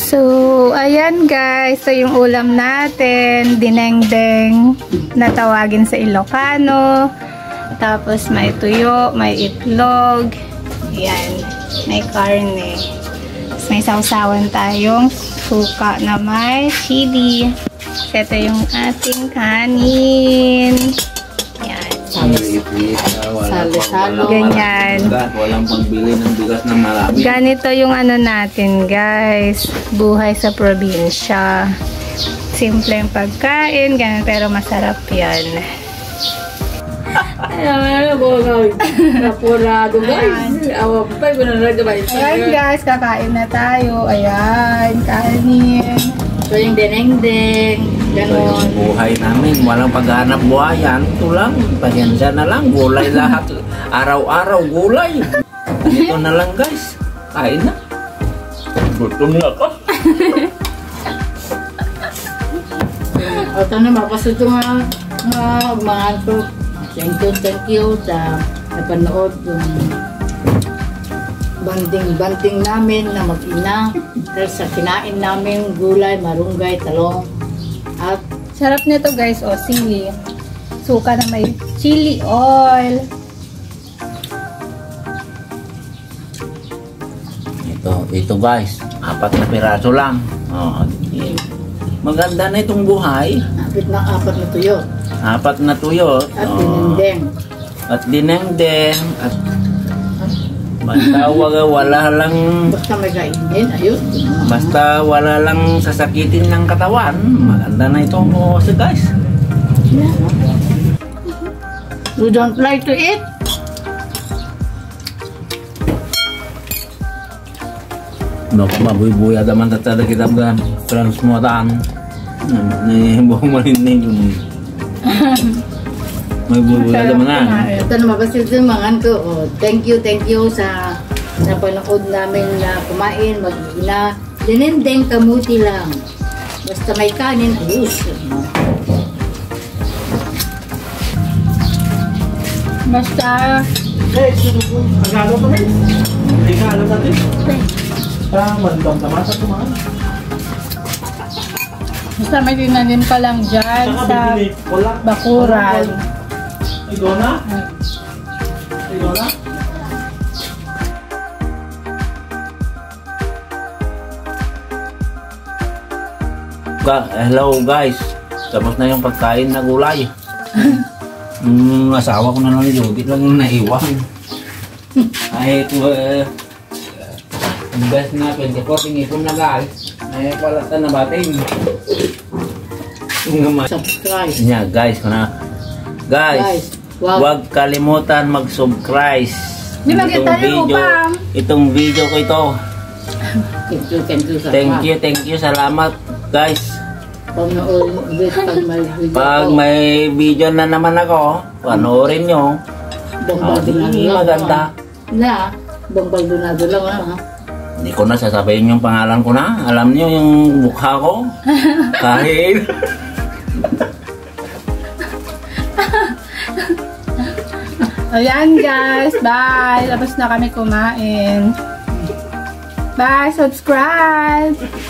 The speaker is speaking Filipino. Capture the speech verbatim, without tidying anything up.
So, ayan guys. So, yung ulam natin, dinengdeng na tawagin sa Ilocano. Tapos, may tuyo, may itlog. Ayan. May karne. Tapos, may sausawan tayong suka na may chili. Ito yung ating kanin. Ayan. Salo-salo. Ganyan. Walang pangbili ng bigas ng marami. Ganito yung ano natin, guys. Buhay sa probinsya. Simpleng pagkain, ganun, pero masarap yan. Ayan, napurado guys. Awa pa, gunarado ba ito? Ayan guys, kakain na tayo. Ayan, kanin. So yung deneng-deng, Ito yung ganon. buhay namin. Walang paghanap buhayan. Ito lang. Pasensya na lang. Gulay lahat. Araw-araw gulay. Dito na lang guys. Kain na. Gutom na ako. O ito na, mapasuto nga nga mga to. Thank you, thank you sa napanood yung banding-banding namin na mag-ina. Dahil sa kinain namin gulay, marunggay, talong. At Sarap nito guys, o sili. Suka na may chili oil. Ito, ito guys. Apat na piraso lang. Oh, maganda na itong buhay. napit ng apat na tuyo. Apat na tuyo. At Oh. dinendeng. At dinengdeng. At basta wala, wala lang Basta may kainin, ayun. basta wala lang sasakitin ng katawan. Maganda na ito mo sa guys. You don't like to eat? No, mabuy-buya daman tatada kita gan transmutan. Ni buong malinig yung may bubuya daman na. Ito na mabasil sa mga ko. Oh, thank you, thank you sa napanood namin na kumain, mag-ina. Dinendeng kamuti lang. Basta may kanin, ayos. Basta, Eh, sino po? Ang gano pa rin? Hindi nga alam natin. Parang mandang tamasa kumain. basta may tinanim ka lang dyan sa bibili. Wala. bakuran. Igona? Igona? Ga hello guys. Tapos na yung pagkain na gulay. Yung asawa ko na lang yung di lang yung naiwan. Kahit uh, invest na twenty-four tingipon na guys. Ay palata na batin. Yung gamay. Subscribe. Nya guys, kana guys, Guys, wag- wag kalimutan mag-subscribe. Di ba kita yung video, upang? itong video ko ito. Thank you, thank you sa Thank you, thank you, salamat guys. Panood ulit pag may video Pag ko. may video na naman ako, panoorin nyo. Bombardonado Ah, lang. maganda. Na, bombardonado lang ha. Hindi ko na sasabihin yung pangalan ko na. Alam niyo yung mukha ko. Kahit Ayan guys, bye! Tapos na kami kumain. Bye! Subscribe!